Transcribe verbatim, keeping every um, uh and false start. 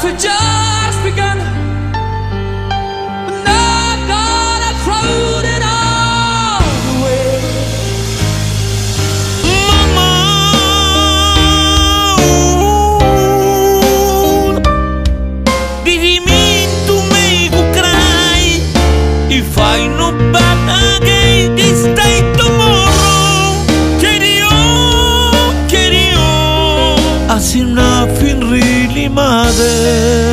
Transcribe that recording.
had just begun. And I'm gonna throw it all away. Mama, did me to make you cry? If I know back again this day tomorrow, carry on, carry on, as if nothing really matters.